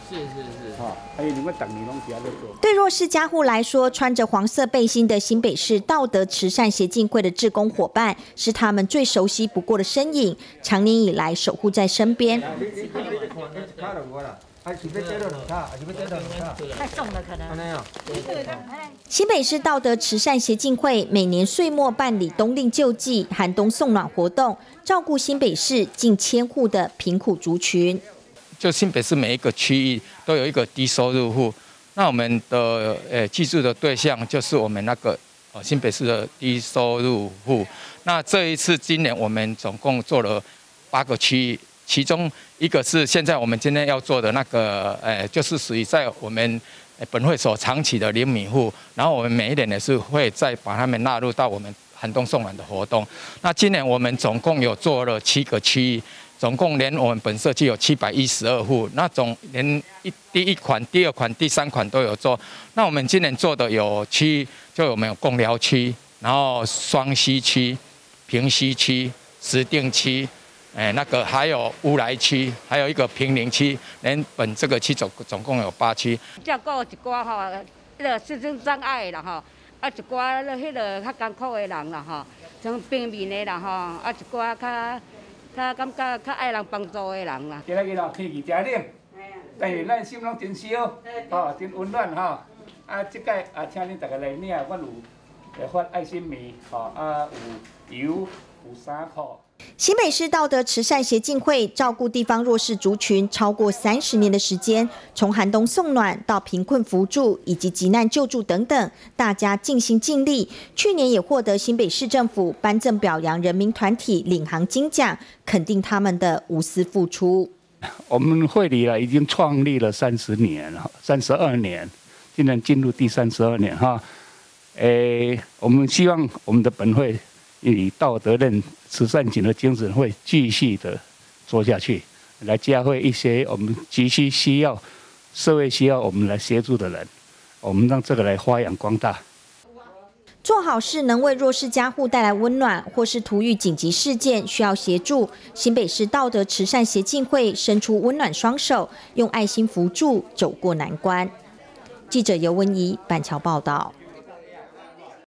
是，还有你们等你拢是在做。 对弱势家户来说，穿着黄色背心的新北市道德慈善协进会的志工伙伴，是他们最熟悉不过的身影，长年以来守护在身边。 太重了，可能。 新北市道德慈善协进会每年岁末办理冬令救济、寒冬送暖活动，照顾新北市近1000户的贫苦族群。 就新北市每一个区域都有一个低收入户，那我们的记住的对象就是我们那个新北市的低收入户。那这一次今年我们总共做了8个区域。其中一个是现在我们今天要做的那个，就是属于在我们本会所长期的邻民户，然后我们每一年也是会再把他们纳入到我们寒冬送暖的活动。那今年我们总共有做了7个区域，总共连我们本社区有712户，那连第1款、第2款、第3款都有做。那我们今年做的有区域，就我们有贡寮区，然后双溪区、平溪区、石碇区。那个还有乌来区，还有一个平林区，连本这个区总共有8区。 照顾一寡吼，迄个身心障碍的啦吼，啊一寡迄个较艰苦的人啦吼，像平民的啦吼，啊一寡较感觉较爱人帮助的人啦。 今日咯天气真冷，但是咱心拢真烧，真温暖吼。啊，即届请恁大家来领，阮有发爱心棉，有油，有衫裤。 新北市道德慈善协进会照顾地方弱势族群超过30年的时间，从寒冬送暖到贫困扶助以及急难救助等等，大家尽心尽力。去年也获得新北市政府颁赠表扬人民团体领航金奖，肯定他们的无私付出。 我们会里已经创立了32年，今年进入第32年哈。我们希望我们的本会以道德任慈善型的精神，会继续的做下去，来教会一些我们急需要、社会需要我们来协助的人，我们让这个来发扬光大。 做好事能为弱势家户带来温暖，或是突遇紧急事件需要协助，新北市道德慈善协进会伸出温暖双手，用爱心扶助，走过难关。记者尤文怡板桥报道。